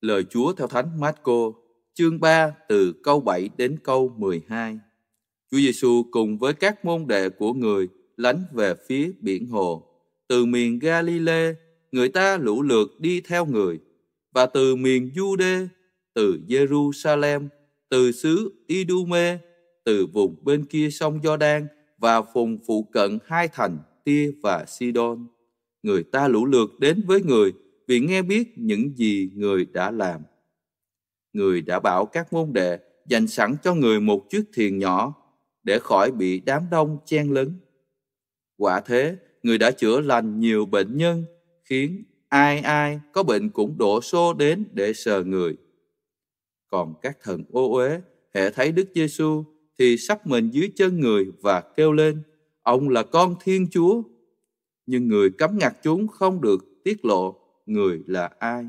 Lời Chúa theo Thánh Mát-cô, chương 3 từ câu 7 đến câu 12. Chúa Giêsu cùng với các môn đệ của Người lánh về phía biển hồ. Từ miền Ga-li-lê, người ta lũ lượt đi theo Người, và từ miền Giu-đê, từ Giê-ru-sa-lem, từ xứ Y-đu-mê, từ vùng bên kia sông Gio-đan và vùng phụ cận hai thành Tia và Si-đôn. Người ta lũ lượt đến với Người vì nghe biết những gì Người đã làm. Người đã bảo các môn đệ dành sẵn cho Người một chiếc thuyền nhỏ để khỏi bị đám đông chen lấn. Quả thế, Người đã chữa lành nhiều bệnh nhân, khiến ai ai có bệnh cũng đổ xô đến để sờ Người. Còn các thần ô uế hễ thấy Đức Giêsu thì sắp mình dưới chân Người và kêu lên: Ông là Con Thiên Chúa. Nhưng Người cấm ngặt chúng không được tiết lộ Người là ai.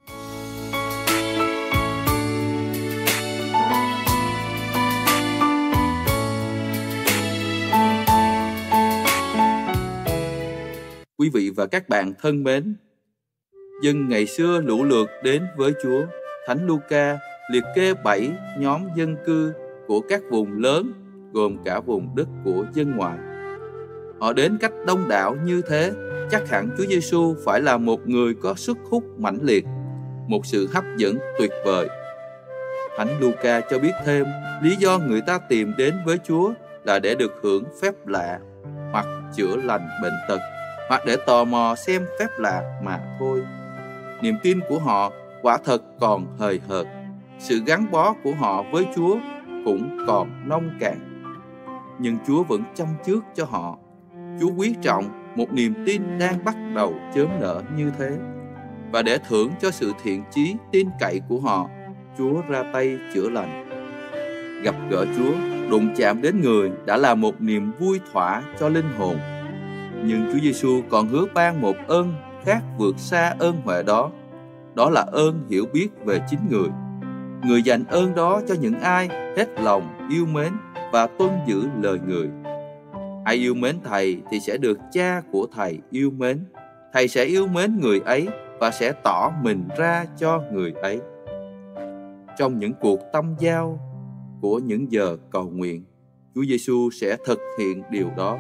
Quý vị và các bạn thân mến, dân ngày xưa lũ lượt đến với Chúa. Thánh Luca liệt kê 7 nhóm dân cư của các vùng lớn, gồm cả vùng đất của dân ngoại. Họ đến cách đông đảo như thế, chắc hẳn Chúa Giêsu phải là một người có sức hút mãnh liệt, một sự hấp dẫn tuyệt vời. Thánh Luca cho biết thêm, lý do người ta tìm đến với Chúa là để được hưởng phép lạ, hoặc chữa lành bệnh tật, hoặc để tò mò xem phép lạ mà thôi. Niềm tin của họ quả thật còn hời hợt. Sự gắn bó của họ với Chúa cũng còn nông cạn. Nhưng Chúa vẫn chăm trước cho họ. Chúa quý trọng một niềm tin đang bắt đầu chớm nở như thế. Và để thưởng cho sự thiện chí tin cậy của họ, Chúa ra tay chữa lành. Gặp gỡ Chúa, đụng chạm đến Người đã là một niềm vui thỏa cho linh hồn. Nhưng Chúa Giêsu còn hứa ban một ơn khác vượt xa ơn huệ đó. Đó là ơn hiểu biết về chính Người. Người dành ơn đó cho những ai hết lòng yêu mến và tuân giữ lời Người. Ai yêu mến Thầy thì sẽ được Cha của Thầy yêu mến. Thầy sẽ yêu mến người ấy và sẽ tỏ mình ra cho người ấy. Trong những cuộc tâm giao của những giờ cầu nguyện, Chúa Giêsu sẽ thực hiện điều đó.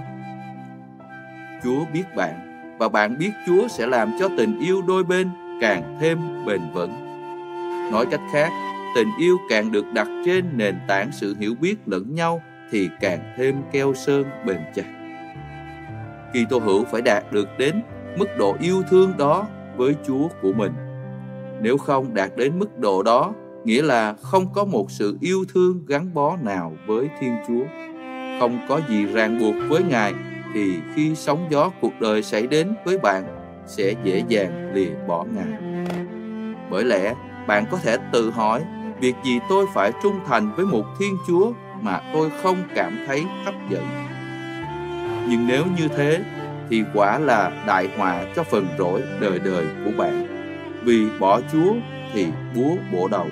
Chúa biết bạn, và bạn biết Chúa sẽ làm cho tình yêu đôi bên càng thêm bền vững. Nói cách khác, tình yêu càng được đặt trên nền tảng sự hiểu biết lẫn nhau thì càng thêm keo sơn bền chặt. Kitô hữu phải đạt được đến mức độ yêu thương đó với Chúa của mình. Nếu không đạt đến mức độ đó, nghĩa là không có một sự yêu thương gắn bó nào với Thiên Chúa, không có gì ràng buộc với Ngài, thì khi sóng gió cuộc đời xảy đến với bạn sẽ dễ dàng lìa bỏ Ngài. Bởi lẽ bạn có thể tự hỏi, việc gì tôi phải trung thành với một Thiên Chúa mà tôi không cảm thấy hấp dẫn? Nhưng nếu như thế thì quả là đại họa cho phần rỗi đời đời của bạn, vì bỏ Chúa thì búa bổ đầu.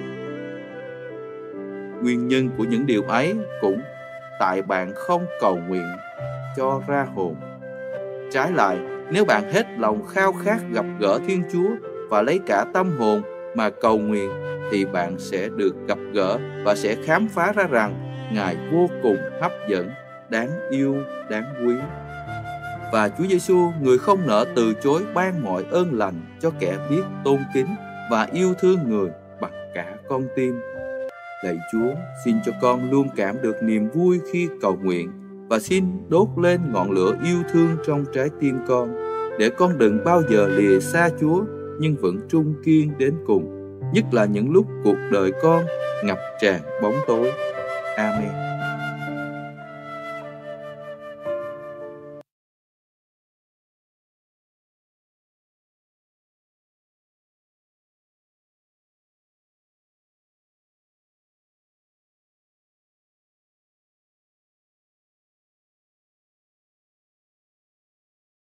Nguyên nhân của những điều ấy cũng tại bạn không cầu nguyện cho ra hồn. Trái lại, nếu bạn hết lòng khao khát gặp gỡ Thiên Chúa và lấy cả tâm hồn mà cầu nguyện, thì bạn sẽ được gặp gỡ và sẽ khám phá ra rằng Ngài vô cùng hấp dẫn, đáng yêu, đáng quý. Và Chúa Giêsu, người không nỡ từ chối ban mọi ơn lành cho kẻ biết tôn kính và yêu thương Người bằng cả con tim. Lạy Chúa, xin cho con luôn cảm được niềm vui khi cầu nguyện, và xin đốt lên ngọn lửa yêu thương trong trái tim con, để con đừng bao giờ lìa xa Chúa, nhưng vẫn trung kiên đến cùng, nhất là những lúc cuộc đời con ngập tràn bóng tối. Amen.